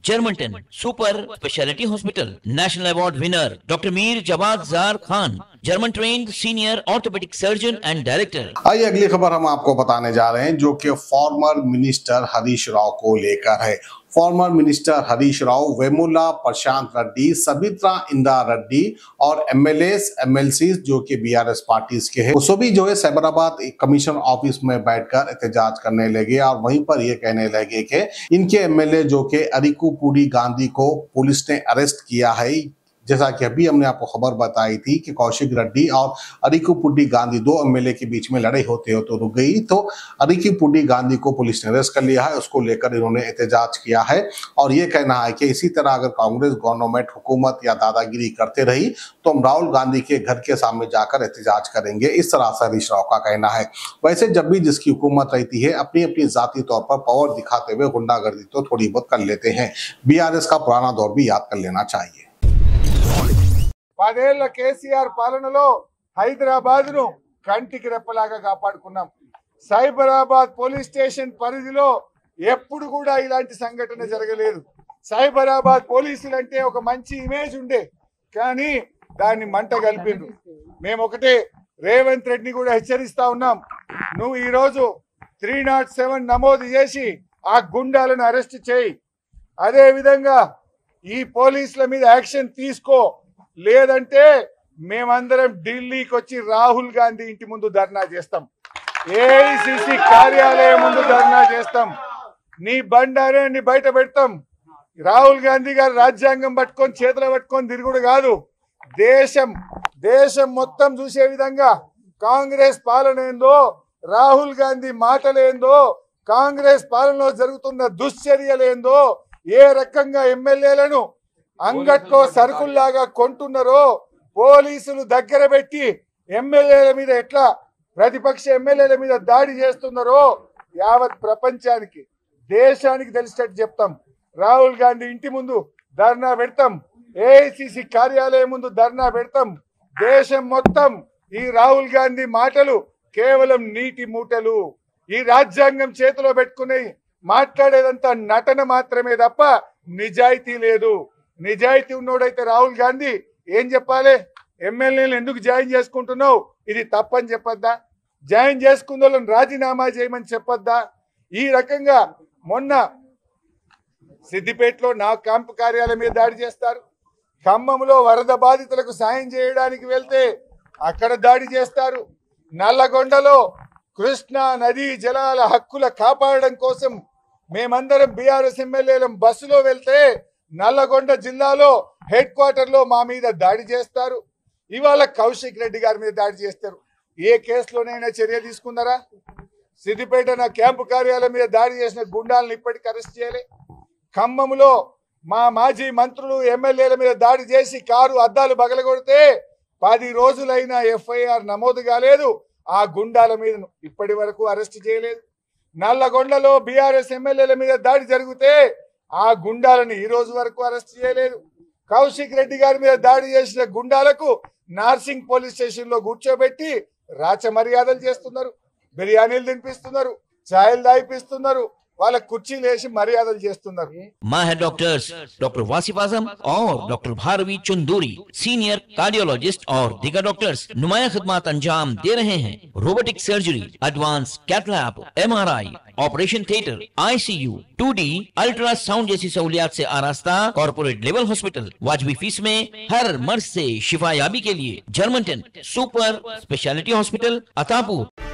Germanton super speciality hospital, national award winner doctor Mir Jawad Zar Khan, German trained senior orthopaedic surgeon and director. आइए अगली खबर हम आपको बताने जा रहे हैं, जो कि फॉर्मर मिनिस्टर हरीश राव को लेकर है। फॉर्मर मिनिस्टर हरीश राव, वेमुला प्रशांत रेड्डी, सबित्रा इंदा रेड्डी और एमएलएस एमएलसी जो कि बीआरएस पार्टीज के हैं, वो सभी जो है साइबराबाद कमीशन ऑफिस में बैठकर एहतजाज करने लगे और वहीं पर ये कहने लगे कि इनके एमएलए जो कि अरिकुपुडी गांधी को पुलिस ने अरेस्ट किया है। जैसा कि अभी हमने आपको खबर बताई थी कि कौशिक रेड्डी और अरिकुपुडी गांधी दो एमएलए के बीच में लड़ाई होते होते रुक गई, तो अरिकुपुडी गांधी को पुलिस ने अरेस्ट कर लिया है। उसको लेकर इन्होंने एहतजाज किया है और ये कहना है कि इसी तरह अगर कांग्रेस गवर्नमेंट हुकूमत या दादागिरी करते रही तो हम राहुल गांधी के घर के सामने जाकर एहतजाज करेंगे। इस तरह से हरीश राव का कहना है। वैसे जब भी जिसकी हुकूमत रहती है, अपनी अपनी जाती तौर पर पावर दिखाते हुए गुंडागर्दी तो थोड़ी बहुत कर लेते हैं। बीआरएस का पुराना दौर भी याद कर लेना चाहिए। 10 ఏళ్ల కేసీఆర్ పాలనలో హైదరాబాద్ ను కంటికి రెప్పలాగా కాపాడుకున్నాం. సైబరాబాద్ పోలీస్ స్టేషన్ పరిధిలో ఎప్పుడు కూడా ఇలాంటి సంఘటన జరగలేదు. సైబరాబాద్ పోలీసులంటే ఒక మంచి ఇమేజ్ ఉండే, కానీ దాన్ని మంట కలిపిండ్రు. మేము ఒకటే రేవంత్ రెడ్డిని కూడా హెచ్చరిస్తా ఉన్నాం, నువ్వు ఈరోజు 307 నమోదు చేసి ఆ గుండాలను అరెస్ట్ చేయి. అదే విధంగా ఈ పోలీసుల మీద యాక్షన్ తీసుకో, లేదంటే మేమందరం ఢిల్లీకి వచ్చి రాహుల్ గాంధీ ఇంటి ముందు ధర్నా చేస్తాం, ఏఐసిసి కార్యాలయం ముందు ధర్నా చేస్తాం, నీ బండారాన్ని బయట పెడతాం. రాహుల్ గాంధీ గారు రాజ్యాంగం పట్టుకొని చేతులు పట్టుకొని తిరుగుడు కాదు, దేశం మొత్తం చూసే విధంగా కాంగ్రెస్ పాలన ఏందో, రాహుల్ గాంధీ మాటలేందో, కాంగ్రెస్ పాలనలో జరుగుతున్న దుశ్చర్యలేందో, ఏ రకంగా ఎమ్మెల్యేలను అంగట్లో సరుకుల్లాగా కొంటున్నారో, పోలీసులు దగ్గర పెట్టి ఎమ్మెల్యేల మీద ఎట్లా ప్రతిపక్ష ఎమ్మెల్యేల మీద దాడి చేస్తున్నారో యావత్ ప్రపంచానికి దేశానికి తెలిసేటట్టు చెప్తాం. రాహుల్ గాంధీ ఇంటి ముందు ధర్నా పెడతాం, ఏఐసిసి కార్యాలయం ముందు ధర్నా పెడతాం. దేశం మొత్తం ఈ రాహుల్ గాంధీ మాటలు కేవలం నీటి మూటలు, ఈ రాజ్యాంగం చేతిలో పెట్టుకుని మాట్లాడేదంతా నటన మాత్రమే తప్ప నిజాయితీ లేదు. నిజాయితీ ఉన్నోడైతే రాహుల్ గాంధీ ఏం చెప్పాలి? ఎమ్మెల్యేలు ఎందుకు జాయిన్ చేసుకుంటున్నావు, ఇది తప్పని చెప్పొద్దా? జాయిన్ చేసుకున్న వాళ్ళని రాజీనామా చేయమని చెప్పొద్దా? ఈ రకంగా మొన్న సిద్దిపేటలో నా క్యాంపు కార్యాలయం మీద దాడి చేస్తారు, ఖమ్మంలో వరద బాధితులకు సాయం చేయడానికి వెళ్తే అక్కడ దాడి చేస్తారు, నల్లగొండలో కృష్ణా నదీ జలాల హక్కుల కాపాడడం కోసం మేమందరం బీఆర్ఎస్ ఎమ్మెల్యేలం బస్సులో వెళ్తే నల్లగొండ జిల్లాలో హెడ్ క్వార్టర్ లో మా మీద దాడి చేస్తారు. ఇవాళ కౌశిక్ రెడ్డి గారి మీద దాడి చేస్తారు. ఏ కేసులోనైనా చర్య తీసుకున్నారా? సిద్దిపేట నా క్యాంపు కార్యాలయం మీద దాడి చేసిన గుండాలను ఇప్పటికీ అరెస్ట్ చేయలే. ఖమ్మంలో మా మాజీ మంత్రులు ఎమ్మెల్యేల మీద దాడి చేసి కారు అద్దాలు బగలగొడితే 10 రోజులైనా ఎఫ్ఐఆర్ నమోదు కాలేదు. ఆ గుండాల మీద ఇప్పటి వరకు అరెస్ట్ చేయలేదు. నల్లగొండలో బీఆర్ఎస్ ఎమ్మెల్యేల మీద దాడి జరిగితే ఆ గుండాలను ఈ రోజు వరకు అరెస్ట్ చేయలేదు. కౌశిక్ రెడ్డి గారి మీద దాడి చేసిన గుండాలకు నార్సింగ్ పోలీస్ స్టేషన్ లో కూర్చోబెట్టి రాచ మర్యాదలు చేస్తున్నారు, బిర్యానీలు తినిపిస్తున్నారు, ఛాయలు దాయిపిస్తున్నారు, వాళ్ళ కుర్చీలు వేసి మర్యాదలు చేస్తున్నారు. माहिर डॉक्टर्स डॉक्टर वासिफ आजम और doctor Bharavi Chanduri, senior cardiologist और दीगर डॉक्टर्स नुमाया खिदमत अंजाम दे रहे हैं। Robotic surgery, advance cath lab, MRI, operation theatre, ICU, 2D ultrasound जैसी सहूलियात से आरास्ता कॉर्पोरेट लेवल हॉस्पिटल। वाजबी फीस में हर मर्ज से शिफायाबी के लिए Germanten super speciality hospital, Attapur.